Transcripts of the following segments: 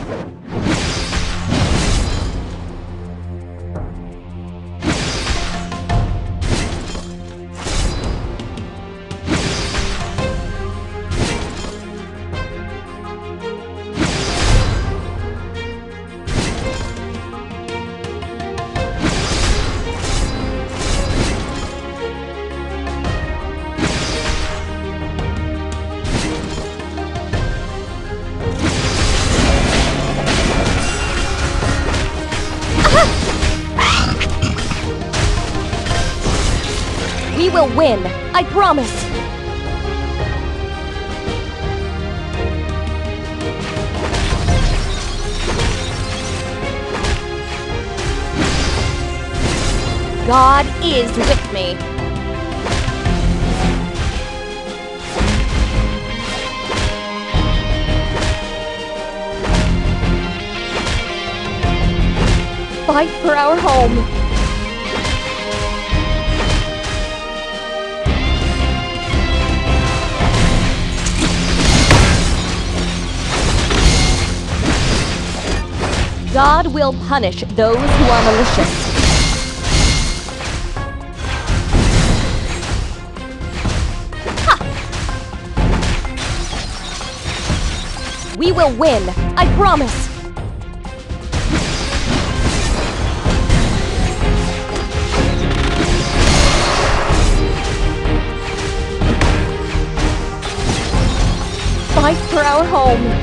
We will win, I promise! God is with me. Fight for our home. God will punish those who are malicious. Ha! We will win, I promise! Fight for our home.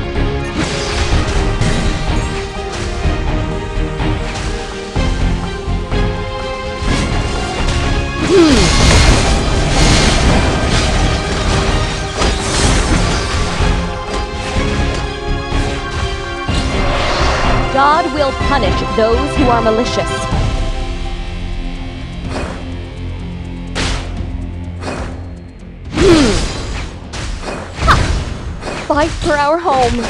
God will punish those who are malicious. Ha! Fight for our home.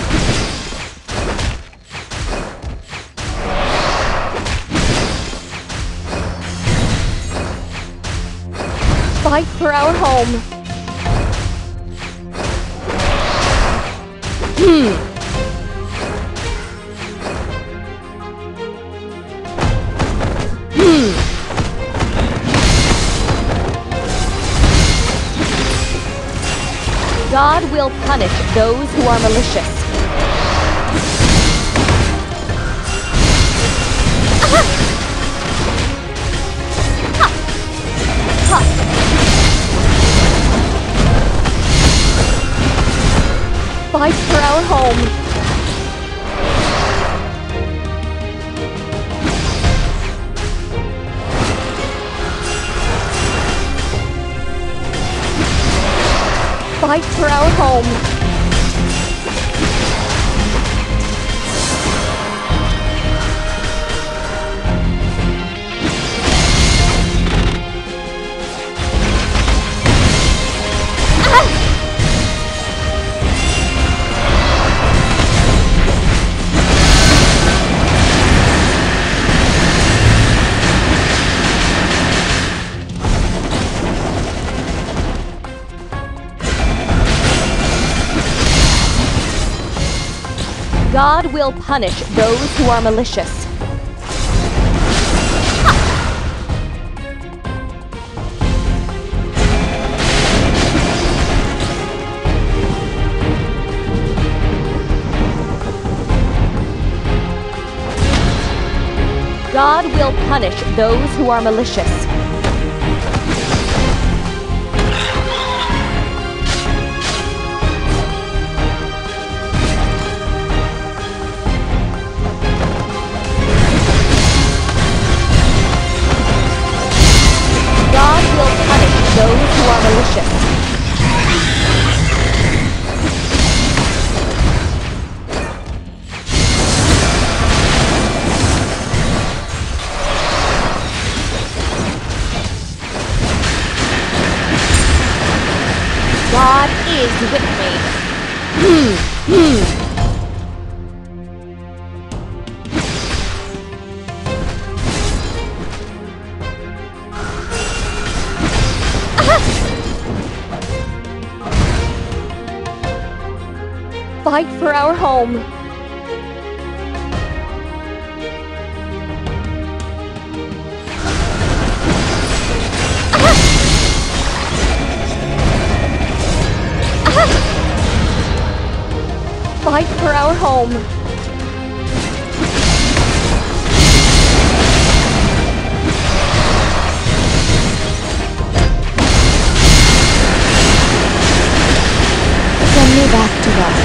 Fight for our home. God will punish those who are malicious. Fight for our home. Fight for our home. God will punish those who are malicious. God will punish those who are malicious. God will punish those who are malicious. God is with me. Fight for our home. fight for our home. Send me back to God.